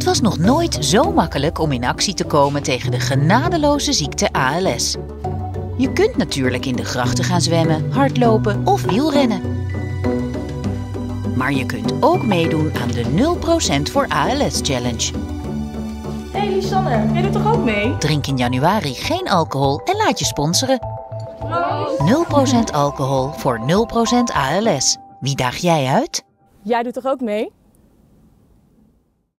Het was nog nooit zo makkelijk om in actie te komen tegen de genadeloze ziekte ALS. Je kunt natuurlijk in de grachten gaan zwemmen, hardlopen of wielrennen. Maar je kunt ook meedoen aan de 0% voor ALS Challenge. Hey Lisanne, jij doet toch ook mee? Drink in januari geen alcohol en laat je sponsoren. 0% alcohol voor 0% ALS. Wie daag jij uit? Jij doet toch ook mee?